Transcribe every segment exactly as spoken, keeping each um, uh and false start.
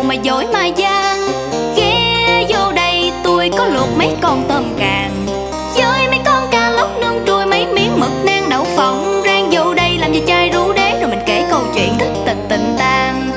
mà dối mà gian. Ghé vô đây tôi có luộc mấy con tôm càng với mấy con cá lóc nướng trui, mấy miếng mực nang đậu phộng. Rang vô đây làm vài chai rượu đế rồi mình kể câu chuyện thích tình tình tang.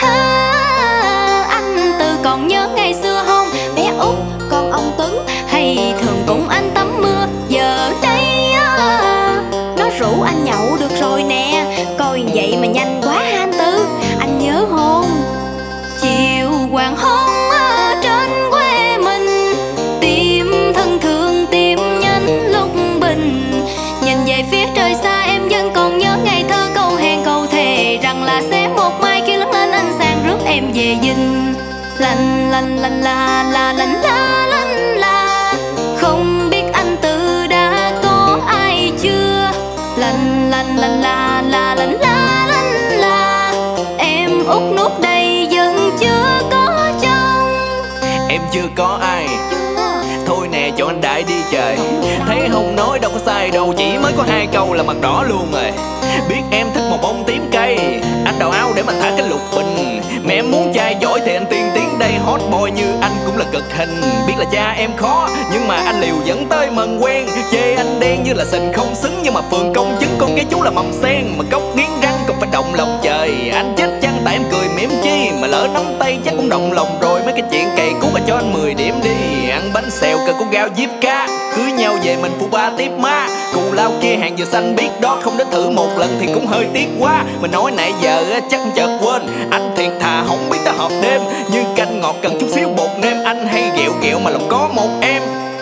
Anh Tư còn nhớ ngày xưa không? Bé Út con ông Tuấn hay thường cùng anh tắm mưa. Giờ đây nó rủ anh nhậu được rồi nè. Coi vậy mà nhanh quá ha anh Tư, anh nhớ hôn. Chiều hoàng hôn ở trên quê mình, tim thân thương tim nhanh lúc bình. Nhìn về phía trời xa em vẫn còn nhớ ngày thơ câu hẹn câu thề rằng là sẽ một mai khi lớn lên anh sang rước em về dinh. Lành lành lành la la lành la lành la, không biết anh Tư đã có ai chưa. Lành lành lành la la lành la lành la, em út nút đây vẫn chưa có chồng. Em chưa có ai thôi nè, cho anh đại đi trời. Thấy không nói đâu có sai đâu, chỉ mới có hai câu là mặt đỏ luôn rồi. Biết em thích một bông tím cây, anh đào áo để mà thả cái lục bình. Mẹ em muốn trai giỏi thì anh tiên tiến đây, hot boy như anh cũng là cực hình. Biết là cha em khó nhưng mà anh liều dẫn tới mần quen. Chê anh đen như là sình không xứng, nhưng mà phường công chứng con cái chú là mầm sen. Mà cốc nghiến răng còn phải động lòng trời. Anh chết chăng tại em cười mỉm chi, mà lỡ nắm tay chắc cũng động lòng rồi. Mấy cái chuyện cày cú mà cho anh mười điểm đi. Ăn bánh xèo cờ con gao diếp cá, cưới nhau về mình phụ ba tiếp má. Cù lao kia hàng dừa xanh biết đó, không đến thử một lần thì cũng hơi tiếc quá. Mình nói nãy giờ chắc chợt quên, anh thiệt thà không biết tới hộp đêm. Như canh ngọt cần chút xíu bột nêm, anh hay ghẹo ghẹo mà lòng có một em.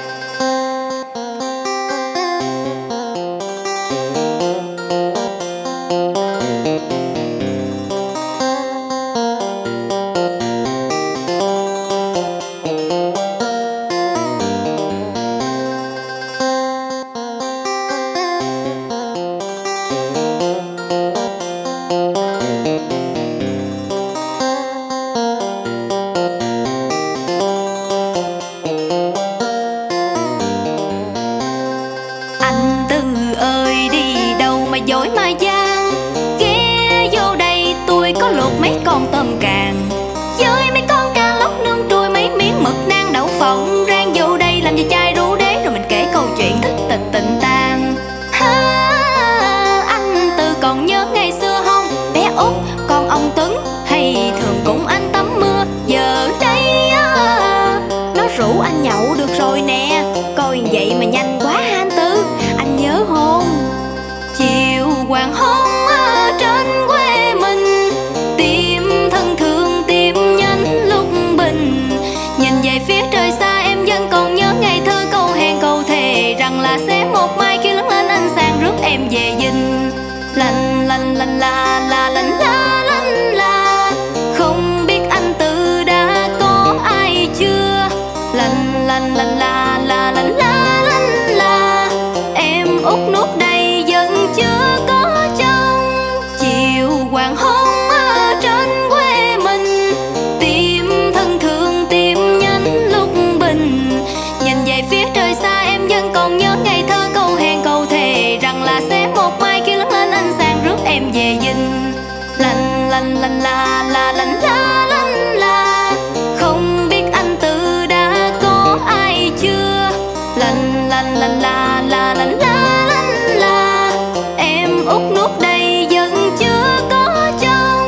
Dối mà gian, ghé vô đây tôi có luộc mấy con tôm càng với mấy con cá lóc nướng trui, mấy miếng mực nang đậu phộng. Rang vô đây làm vài chai rượu đế rồi mình kể câu chuyện thích tình tình tang. Anh Tư còn nhớ ngày xưa không? Bé Út con ông Tuấn hay thường cùng anh tắm mưa. Giờ đây nó rủ anh nhậu được rồi nè. Coi vậy mà nhanh quá ha anh Tư, anh nhớ hôn. Chiều hoàng hôn ở trên quê mình, tim thân thương tim nhanh lúc bình. Nhìn về phía trời xa em vẫn còn nhớ ngày thơ câu hẹn câu thề rằng là sẽ một mai khi lớn lên anh sang rước em về dinh. Lành lành lành la la lành la lành la, không biết anh Tư đã có ai chưa. Lành lành lành la la lành la lành la, em út nút đây vẫn chưa có chồng. Chiều hoàng hôn ở trên quê mình, tim thân thương tim nhanh lúc bình. Nhìn về phía trời xa em vẫn còn nhớ ngày thơ câu hẹn câu thề rằng là sẽ một mai khi lớn lên anh sang rước em về dinh. Lành lành lành la la lành la lành la, không biết anh Tư đã có ai chưa. Lành lành lành la la lành la lành la, em út nút đây vẫn chưa có chồng.